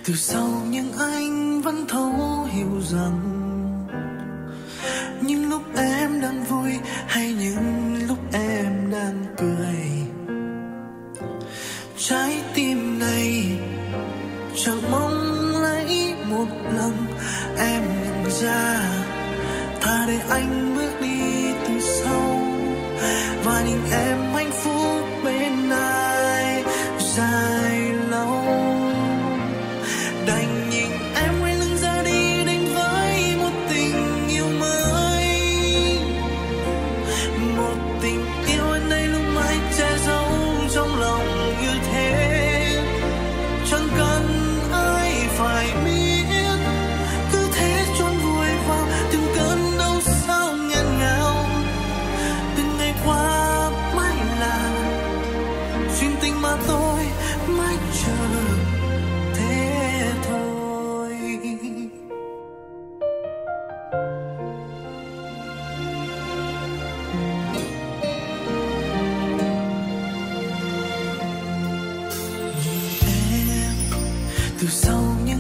từ sau nhưng anh vẫn thấu hiểu rằng những lúc em đang vui hay những lúc em đang cười, trái tim này chẳng mong lấy một lần em nhận ra, thà để anh bước đi từ sau và nhìn em hạnh phúc bên ai dài lâu. Đành nhìn em quay lưng ra đi đến với một tình yêu mới, một tình yêu ở đây lúc mãi che giấu trong lòng như thế, chẳng cần ai phải biết, cứ thế chôn vùi vào từng cơn đau sao nghẹn ngào. Từng ngày qua mãi là chuyện tình mà tôi mãi chờ thế thôi. Em từ sau những